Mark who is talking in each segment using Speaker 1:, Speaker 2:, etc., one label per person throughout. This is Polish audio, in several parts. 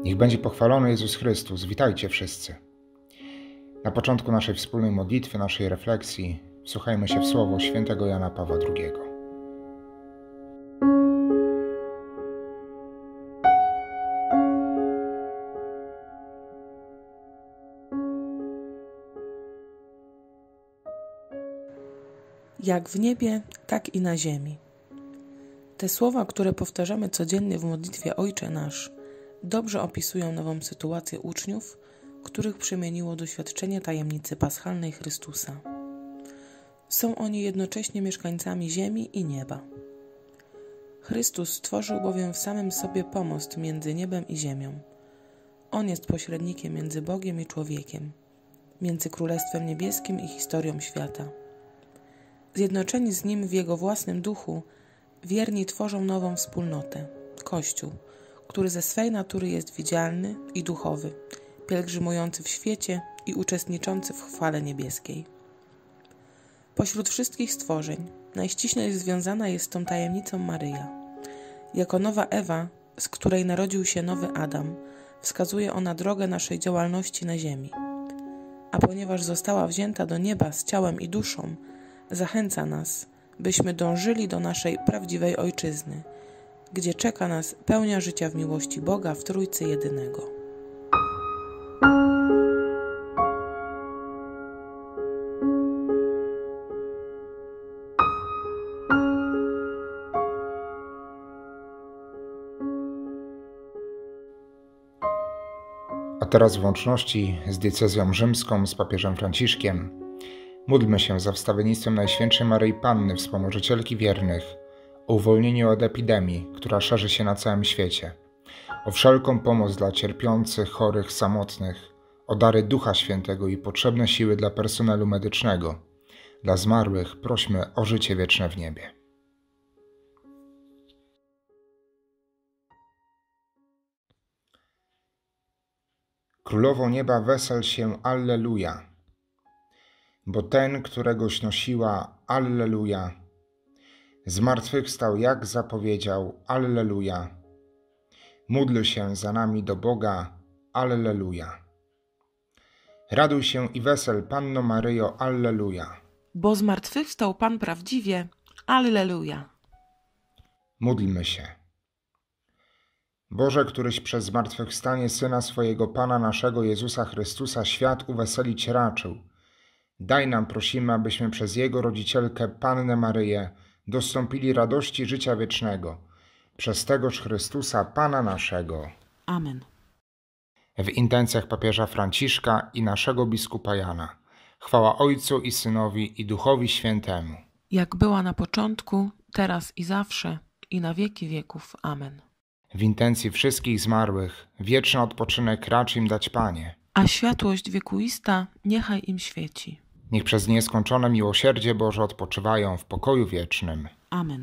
Speaker 1: Niech będzie pochwalony Jezus Chrystus. Witajcie wszyscy. Na początku naszej wspólnej modlitwy, naszej refleksji, wsłuchajmy się w słowo świętego Jana Pawła II.
Speaker 2: Jak w niebie, tak i na ziemi. Te słowa, które powtarzamy codziennie w modlitwie Ojcze Nasz, dobrze opisują nową sytuację uczniów, których przemieniło doświadczenie tajemnicy paschalnej Chrystusa. Są oni jednocześnie mieszkańcami ziemi i nieba. Chrystus stworzył bowiem w samym sobie pomost między niebem i ziemią. On jest pośrednikiem między Bogiem i człowiekiem, między Królestwem Niebieskim i historią świata. Zjednoczeni z Nim w Jego własnym duchu, wierni tworzą nową wspólnotę, Kościół, który ze swej natury jest widzialny i duchowy, pielgrzymujący w świecie i uczestniczący w chwale niebieskiej. Pośród wszystkich stworzeń najściślej związana jest z tą tajemnicą Maryja. Jako nowa Ewa, z której narodził się nowy Adam, wskazuje ona drogę naszej działalności na ziemi. A ponieważ została wzięta do nieba z ciałem i duszą, zachęca nas, byśmy dążyli do naszej prawdziwej ojczyzny, gdzie czeka nas pełnia życia w miłości Boga w Trójcy Jedynego.
Speaker 1: A teraz w łączności z diecezją rzymską, z papieżem Franciszkiem, módlmy się za wstawiennictwem Najświętszej Maryi Panny, wspomożycielki wiernych, o uwolnieniu od epidemii, która szerzy się na całym świecie, o wszelką pomoc dla cierpiących, chorych, samotnych, o dary Ducha Świętego i potrzebne siły dla personelu medycznego. Dla zmarłych prośmy o życie wieczne w niebie. Królowo nieba, wesel się, Alleluja, bo ten, któregoś nosiła, Alleluja, zmartwychwstał, jak zapowiedział, Alleluja. Módl się za nami do Boga, Alleluja. Raduj się i wesel, Panno Maryjo, Alleluja.
Speaker 2: Bo zmartwychwstał Pan prawdziwie, Alleluja.
Speaker 1: Módlmy się. Boże, któryś przez zmartwychwstanie Syna swojego Pana naszego Jezusa Chrystusa świat uweselić raczył, daj nam, prosimy, abyśmy przez Jego rodzicielkę Pannę Maryję dostąpili radości życia wiecznego. Przez tegoż Chrystusa, Pana naszego.
Speaker 2: Amen.
Speaker 1: W intencjach papieża Franciszka i naszego biskupa Jana. Chwała Ojcu i Synowi i Duchowi Świętemu.
Speaker 2: Jak była na początku, teraz i zawsze, i na wieki wieków. Amen.
Speaker 1: W intencji wszystkich zmarłych wieczny odpoczynek racz im dać, Panie.
Speaker 2: A światłość wiekuista niechaj im świeci.
Speaker 1: Niech przez nieskończone miłosierdzie Boże odpoczywają w pokoju wiecznym.
Speaker 2: Amen.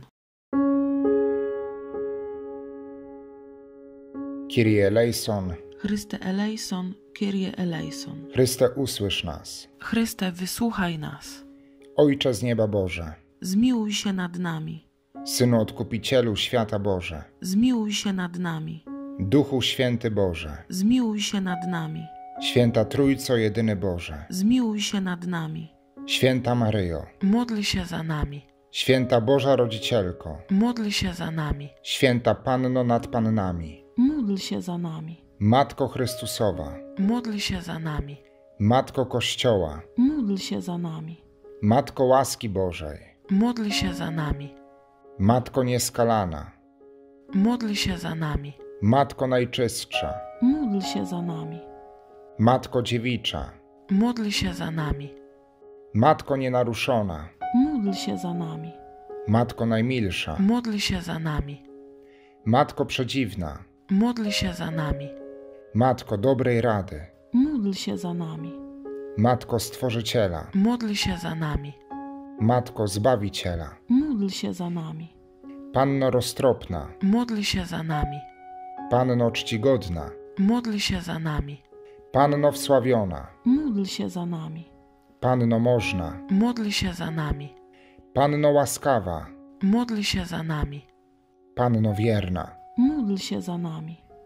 Speaker 1: Kyrie eleison.
Speaker 2: Chryste eleison, Kyrie eleison.
Speaker 1: Chryste, usłysz nas.
Speaker 2: Chryste, wysłuchaj nas.
Speaker 1: Ojcze z nieba Boże.
Speaker 2: Zmiłuj się nad nami.
Speaker 1: Synu Odkupicielu świata Boże.
Speaker 2: Zmiłuj się nad nami.
Speaker 1: Duchu Święty Boże.
Speaker 2: Zmiłuj się nad nami.
Speaker 1: Święta Trójco Jedyny Boże.
Speaker 2: Zmiłuj się nad nami.
Speaker 1: Święta Maryjo.
Speaker 2: Módl się za nami.
Speaker 1: Święta Boża Rodzicielko.
Speaker 2: Módl się za nami.
Speaker 1: Święta Panno nad Pannami.
Speaker 2: Módl się za nami.
Speaker 1: Matko Chrystusowa.
Speaker 2: Módl się za nami.
Speaker 1: Matko Kościoła.
Speaker 2: Módl się za nami.
Speaker 1: Matko łaski Bożej.
Speaker 2: Módl się za nami.
Speaker 1: Matko nieskalana.
Speaker 2: Módl się za nami.
Speaker 1: Matko najczystsza.
Speaker 2: Módl się za nami.
Speaker 1: Matko dziewicza.
Speaker 2: Módl się za nami.
Speaker 1: Matko nienaruszona.
Speaker 2: Módl się za nami.
Speaker 1: Matko najmilsza.
Speaker 2: Módl się za nami.
Speaker 1: Matko przedziwna.
Speaker 2: Módl się za nami.
Speaker 1: Matko dobrej rady.
Speaker 2: Módl się za nami.
Speaker 1: Matko Stworzyciela.
Speaker 2: Módl się za nami.
Speaker 1: Matko Zbawiciela.
Speaker 2: Módl się za nami.
Speaker 1: Panno roztropna.
Speaker 2: Módl się za nami.
Speaker 1: Panno czcigodna.
Speaker 2: Módl się za nami.
Speaker 1: Panno wsławiona.
Speaker 2: Módl się za nami.
Speaker 1: Panno można.
Speaker 2: Módl się za nami.
Speaker 1: Panno łaskawa.
Speaker 2: Módl się za nami.
Speaker 1: Panno wierna.
Speaker 2: Módl się za nami.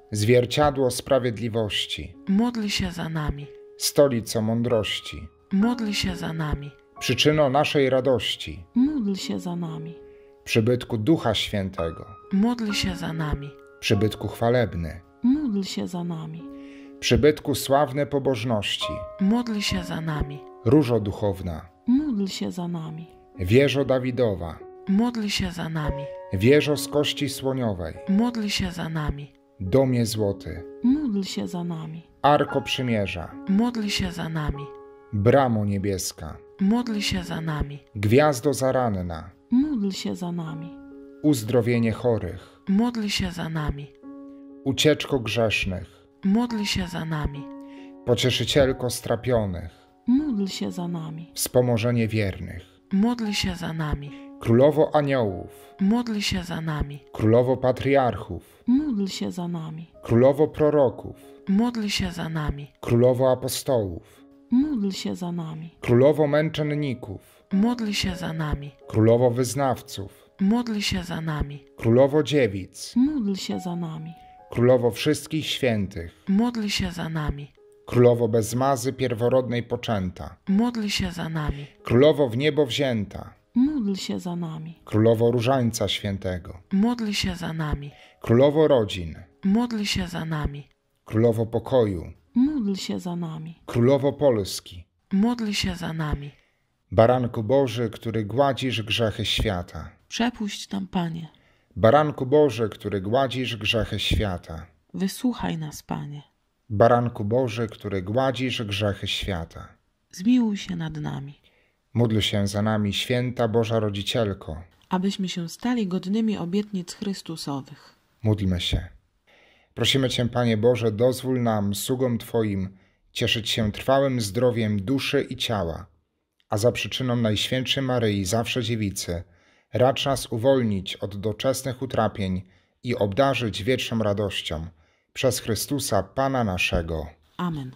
Speaker 1: zwierciadło sprawiedliwości,
Speaker 2: módl się za nami.
Speaker 1: stolico mądrości,
Speaker 2: Módl się za nami.
Speaker 1: przyczyno naszej radości,
Speaker 2: Módl się za nami.
Speaker 1: przybytku Ducha Świętego,
Speaker 2: Módl się za nami.
Speaker 1: przybytku chwalebny,
Speaker 2: Módl się za nami.
Speaker 1: przybytku sławne pobożności,
Speaker 2: Módl się za nami.
Speaker 1: różo duchowna,
Speaker 2: Módl się za nami.
Speaker 1: wieżo Dawidowa,
Speaker 2: Módl się za nami.
Speaker 1: wieżo z kości słoniowej,
Speaker 2: Módl się za nami.
Speaker 1: domie złoty,
Speaker 2: Módl się za nami.
Speaker 1: arko przymierza,
Speaker 2: Módl się za nami.
Speaker 1: bramo niebieska,
Speaker 2: Módl się za nami.
Speaker 1: gwiazdo zaranna,
Speaker 2: Módl się za nami.
Speaker 1: uzdrowienie chorych,
Speaker 2: Módl się za nami.
Speaker 1: ucieczko grzesznych,
Speaker 2: Módl się za nami.
Speaker 1: pocieszycielko strapionych,
Speaker 2: Módl się za nami.
Speaker 1: wspomożenie wiernych,
Speaker 2: Módl się za nami.
Speaker 1: królowo aniołów,
Speaker 2: Módl się za nami.
Speaker 1: królowo patriarchów,
Speaker 2: Módl się za nami.
Speaker 1: królowo proroków,
Speaker 2: Módl się za nami.
Speaker 1: królowo apostołów,
Speaker 2: Módl się za nami.
Speaker 1: królowo męczenników,
Speaker 2: Módl się za nami.
Speaker 1: królowo wyznawców,
Speaker 2: Módl się za nami.
Speaker 1: królowo dziewic,
Speaker 2: Módl się za nami.
Speaker 1: królowo wszystkich świętych,
Speaker 2: Módl się za nami.
Speaker 1: królowo bez mazy pierworodnej poczęta,
Speaker 2: Módl się za nami.
Speaker 1: królowo w niebo wzięta,
Speaker 2: Módl się za nami.
Speaker 1: królowo różańca świętego,
Speaker 2: Módl się za nami.
Speaker 1: królowo rodzin,
Speaker 2: Módl się za nami.
Speaker 1: królowo pokoju,
Speaker 2: Módl się za nami.
Speaker 1: królowo Polski,
Speaker 2: Módl się za nami.
Speaker 1: baranku Boży, który gładzisz grzechy świata,
Speaker 2: Przepuść nam, Panie.
Speaker 1: baranku Boży, który gładzisz grzechy świata,
Speaker 2: Wysłuchaj nas, Panie.
Speaker 1: baranku Boży, który gładzisz grzechy świata.
Speaker 2: Zmiłuj się nad nami,
Speaker 1: Módl się za nami, święta Boża Rodzicielko.
Speaker 2: abyśmy się stali godnymi obietnic Chrystusowych.
Speaker 1: Módlmy się. Prosimy Cię, Panie Boże, dozwól nam, sługom Twoim, cieszyć się trwałym zdrowiem duszy i ciała, a za przyczyną Najświętszej Maryi, zawsze Dziewicy, racz nas uwolnić od doczesnych utrapień i obdarzyć wieczną radością. Przez Chrystusa, Pana naszego.
Speaker 2: Amen.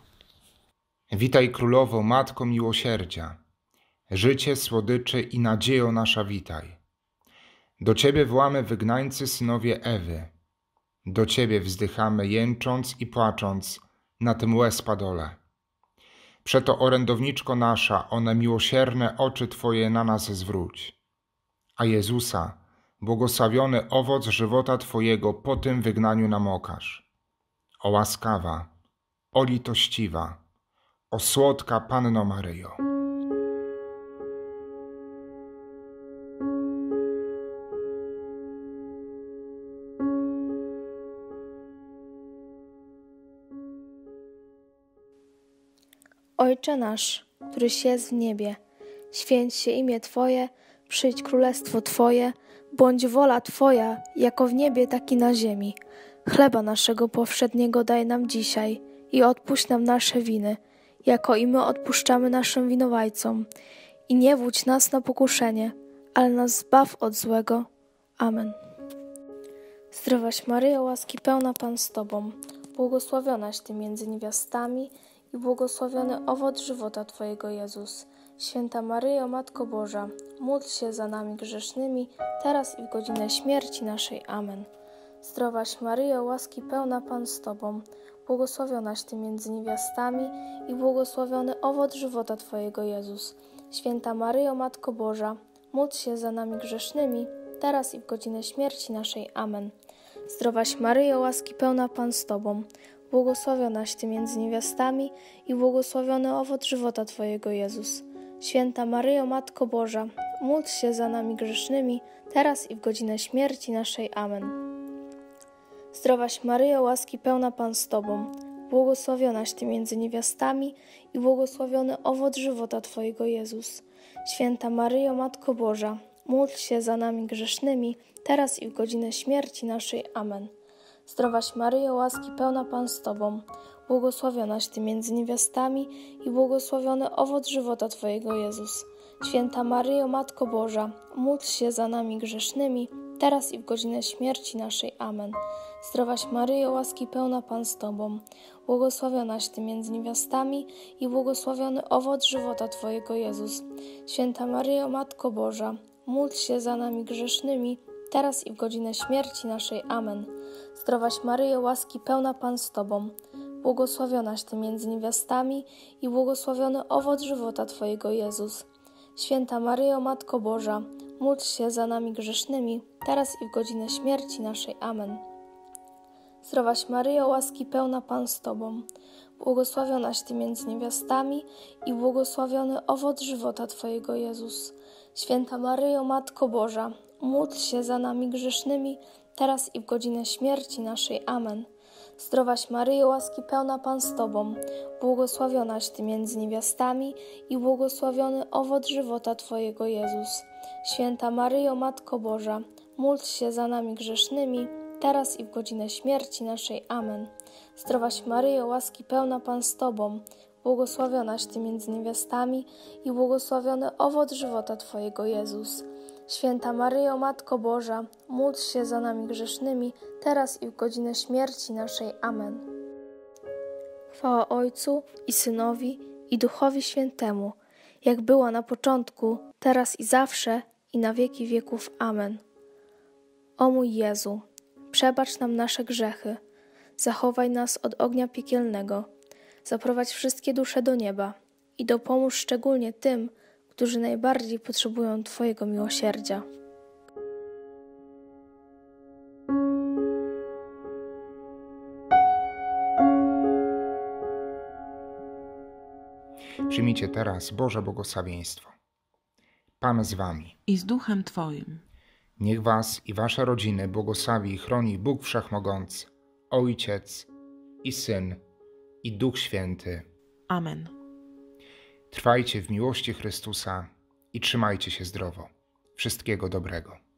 Speaker 1: Witaj Królowo, Matko Miłosierdzia, życie, słodyczy i nadziejo nasza witaj. Do Ciebie wołamy wygnańcy synowie Ewy, do Ciebie wzdychamy jęcząc i płacząc na tym łez padole. Przeto orędowniczko nasza, one miłosierne oczy Twoje na nas zwróć. A Jezusa, błogosławiony owoc żywota Twojego po tym wygnaniu nam okaż. O łaskawa, o litościwa, o słodka Panno Maryjo.
Speaker 3: Ojcze nasz, któryś jest w niebie, święć się imię Twoje, przyjdź królestwo Twoje, bądź wola Twoja, jako w niebie, tak i na ziemi. Chleba naszego powszedniego daj nam dzisiaj i odpuść nam nasze winy, jako i my odpuszczamy naszym winowajcom. I nie wódź nas na pokuszenie, ale nas zbaw od złego. Amen. Zdrowaś Maryjo, łaski pełna Pan z Tobą, błogosławionaś Ty między niewiastami i błogosławiony owoc żywota Twojego, Jezus. Święta Maryjo, Matko Boża, módl się za nami grzesznymi, teraz i w godzinę śmierci naszej. Amen. Zdrowaś Maryjo, łaski pełna Pan z Tobą, błogosławionaś Ty między niewiastami i błogosławiony owoc żywota Twojego, Jezus. Święta Maryjo, Matko Boża, módl się za nami grzesznymi, teraz i w godzinę śmierci naszej. Amen. Zdrowaś Maryjo, łaski pełna Pan z Tobą, błogosławionaś Ty między niewiastami i błogosławiony owoc żywota Twojego, Jezus. Święta Maryjo, Matko Boża, módl się za nami grzesznymi, teraz i w godzinę śmierci naszej. Amen. Zdrowaś Maryjo, łaski pełna Pan z Tobą, błogosławionaś Ty między niewiastami i błogosławiony owoc żywota Twojego, Jezus. Święta Maryjo, Matko Boża, módl się za nami grzesznymi, teraz i w godzinę śmierci naszej. Amen. Zdrowaś Maryjo, łaski pełna Pan z Tobą, błogosławionaś Ty między niewiastami i błogosławiony owoc żywota Twojego, Jezus. Święta Maryjo, Matko Boża, módl się za nami grzesznymi, teraz i w godzinę śmierci naszej. Amen. Zdrowaś Maryjo, łaski pełna Pan z Tobą, błogosławionaś Ty między niewiastami i błogosławiony owoc żywota Twojego, Jezus. Święta Maryjo, Matko Boża, módl się za nami grzesznymi, teraz i w godzinę śmierci naszej. Amen. Zdrowaś Maryjo, łaski pełna Pan z Tobą, błogosławionaś Ty między niewiastami i błogosławiony owoc żywota Twojego, Jezus. Święta Maryjo, Matko Boża, módl się za nami grzesznymi, teraz i w godzinę śmierci naszej. Amen. Zdrowaś Maryjo, łaski pełna Pan z Tobą, błogosławionaś Ty między niewiastami i błogosławiony owoc żywota Twojego, Jezus. Święta Maryjo, Matko Boża, módl się za nami grzesznymi, teraz i w godzinę śmierci naszej. Amen. Zdrowaś Maryjo, łaski pełna Pan z Tobą, błogosławionaś Ty między niewiastami i błogosławiony owoc żywota Twojego, Jezus. Święta Maryjo, Matko Boża, módl się za nami grzesznymi, teraz i w godzinę śmierci naszej. Amen. Zdrowaś Maryjo, łaski pełna Pan z Tobą, błogosławionaś Ty między niewiastami i błogosławiony owoc żywota Twojego, Jezus. Święta Maryjo, Matko Boża, módl się za nami grzesznymi, teraz i w godzinę śmierci naszej. Amen. Chwała Ojcu i Synowi, i Duchowi Świętemu, jak była na początku, teraz i zawsze, i na wieki wieków. Amen. O mój Jezu, przebacz nam nasze grzechy, zachowaj nas od ognia piekielnego, zaprowadź wszystkie dusze do nieba i dopomóż szczególnie tym, którzy najbardziej potrzebują Twojego miłosierdzia.
Speaker 1: Przyjmijcie teraz Boże błogosławieństwo. Pan z wami.
Speaker 2: I z duchem Twoim.
Speaker 1: Niech was i wasze rodziny błogosławi i chroni Bóg Wszechmogący, Ojciec i Syn i Duch Święty.
Speaker 2: Amen.
Speaker 1: Trwajcie w miłości Chrystusa i trzymajcie się zdrowo. Wszystkiego dobrego.